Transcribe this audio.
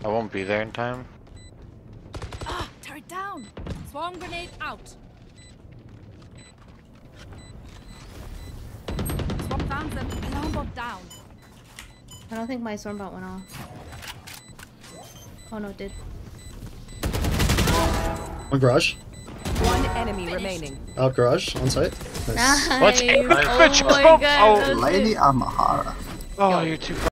I won't be there in time. Ah, turret down. Swarm grenade out. Swarm found them. Alarm bot down. I don't think my storm bot went off. Oh no, it did. One garage. One enemy remaining. Out garage. On site. Nice. Nice. Let's go. Oh my god. Oh, Lady Amahara. oh, you're too.